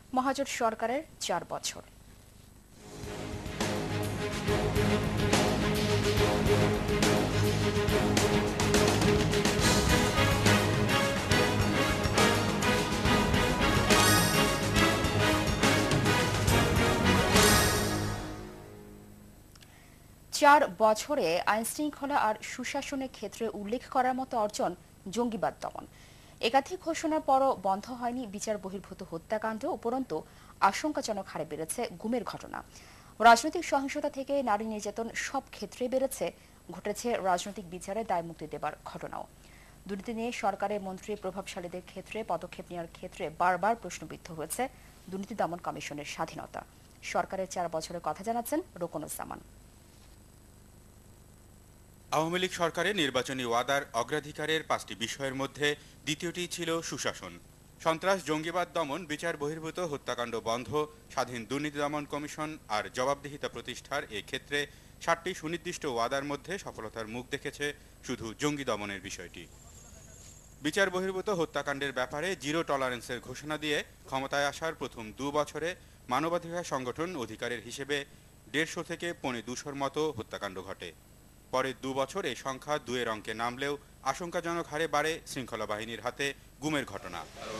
মহাজোট সরকারের 4 বছর। চার বছরে আইনশৃঙ্খলা আর সুশাসনের ক্ষেত্রে উল্লেখ করার মতো অর্জন জঙ্গিবাদ দমন। একাধিক ঘোষণার পরও বন্ধ হয়নি বিচার বহির্ভূত হত্যাকাণ্ড, উপরন্তু আশঙ্কাজনক হারে বেড়েছে গুমের ঘটনা। রাজনৈতিক সহিংসতা থেকে নারী নির্যাতন সব ক্ষেত্রেই বেড়েছে, ঘটেছে রাজনৈতিক বিচারে দায়মুক্তি দেবার ঘটনাও। দুর্নীতি নিয়ে সরকারের মন্ত্রী প্রভাবশালীদের ক্ষেত্রে পদক্ষেপ নেওয়ার ক্ষেত্রে বারবার প্রশ্নবিদ্ধ হয়েছে দুর্নীতি দমন কমিশনের স্বাধীনতা। সরকারের 4 বছরের কথা জানাচ্ছেন রুকনুজ্জামান। আওয়ামী লীগ সরকারের নির্বাচনী ওয়াদার অগ্রাধিকারের 5টি বিষয়ের মধ্যে দ্বিতীয়টি ছিল সুশাসন। সন্ত্রাস, জঙ্গিবাদ দমন, বিচার বহির্ভূত হত্যাকাণ্ড বন্ধ, স্বাধীন দুর্নীতি দমন কমিশন আর জবাবদিহিতা প্রতিষ্ঠার এই ক্ষেত্রে 7টি সুনির্দিষ্ট ওয়াদার মধ্যে সফলতার মুখ দেখেছে শুধু জঙ্গি দমনের বিষয়টি। বিচার বহির্ভূত হত্যাকাণ্ডের ব্যাপারে জিরো টলারেন্সের ঘোষণা দিয়ে ক্ষমতায় আসার প্রথম 2 বছরে মানবাধিকার সংগঠন অধিকারের হিসেবে 150 থেকে 250-র মতো হত্যাকাণ্ড ঘটে। পরের 2 বছর এই সংখ্যা 2-এর অঙ্কে নামলেও আশঙ্কাজনক হারে বাড়ে শৃঙ্খলা বাহিনীর হাতে গুমের ঘটনা।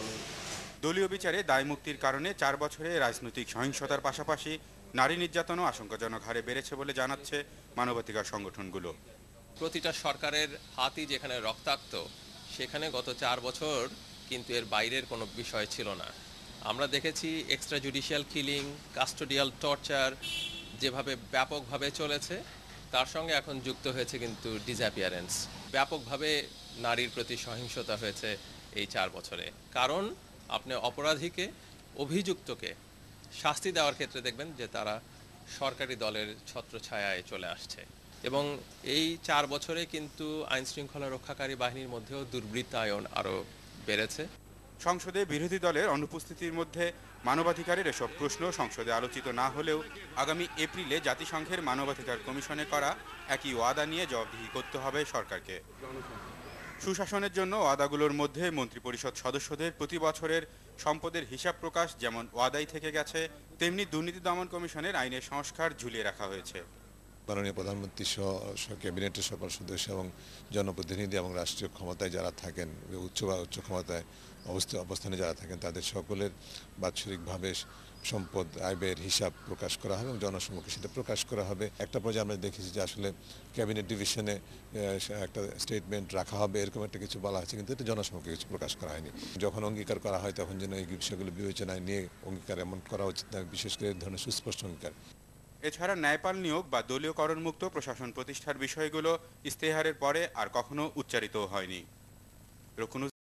দলীয় বিচারে দায়মুক্তির কারণে 4 বছরে রাজনৈতিক সহিংসতার পাশাপাশি নারী নির্যাতনও আশঙ্কাজনক হারে বেড়েছে বলে জানাচ্ছে মানবাধিকার সংগঠনগুলো। প্রতিটা সরকারের হাতই যেখানে রক্তাক্ত, সেখানে গত 4 বছর কিন্তু এর বাইরের কোনো বিষয় ছিল না। আমরা দেখেছি extra judicial killing, custodial torture যেভাবে ব্যাপকভাবে চলেছে, তার সঙ্গে এখন যুক্ত হয়েছে কিন্তু ডিসঅ্যাপিয়ারেন্স। ব্যাপকভাবে নারীর প্রতি সহিংসতা হয়েছে এই 4 বছরে। কারণ আপনি অপরাধীকে, অভিযুক্তকে শাস্তি দেওয়ার ক্ষেত্রে দেখবেন যে তারা সরকারি দলের ছত্রছায়ায় চলে আসছে। এবং এই 4 বছরে কিন্তু আইন শৃঙ্খলা রক্ষাকারী বাহিনীর মধ্যেও দুর্বৃত্তায়ন আরও বেড়েছে। সংসদে বিরোধী দলের অনুপস্থিতির মধ্যে মানবাধিকারের এসব প্রশ্ন সংসদে আলোচিত না হলেও আগামী এপ্রিলে জাতিসংঘের মানবাধিকার কমিশনে করা একই ওয়াদা নিয়ে জবাবদিহি করতে হবে সরকারকে। সুশাসনের জন্য ওয়াদাগুলোর মধ্যে মন্ত্রিপরিষদ সদস্যদের প্রতি বছরের সম্পদের হিসাব প্রকাশ যেমন ওয়াদাই থেকে গেছে, তেমনি দুর্নীতি দমন কমিশনের আইনের সংস্কার ঝুলিয়ে রাখা হয়েছে। মাননীয় প্রধানমন্ত্রী সহ ক্যাবিনেটের সকল সদস্য এবং জনপ্রতিনিধি এবং রাষ্ট্রীয় ক্ষমতায় যারা থাকেন, উচ্চ ক্ষমতায় অবস্থানে যারা থাকেন, তাদের সকলের বাৎসরিকভাবে সম্পদ আয় ব্যয়ের হিসাব প্রকাশ করা হবে এবং জনসম্মুখে সেটা প্রকাশ করা হবে। একটা পর্যায়ে আমরা দেখেছি যে আসলে ক্যাবিনেট ডিভিশনে একটা স্টেটমেন্ট রাখা হবে, এরকম একটা কিছু বলা হয়েছে, কিন্তু এটা জনসম্মুখে কিছু প্রকাশ করা হয়নি। যখন অঙ্গীকার করা হয় তখন যেন এই বিষয়গুলো বিবেচনায় নিয়ে অঙ্গীকার এমন করা উচিত না, বিশেষ করে এই ধরনের সুস্পষ্ট অঙ্গীকার। এছাড়া ন্যায়পাল নিয়োগ বা দলীয়করণমুক্ত প্রশাসন প্রতিষ্ঠার বিষয়গুলো ইস্তেহারের পরে আর কখনো উচ্চারিতও হয়নি।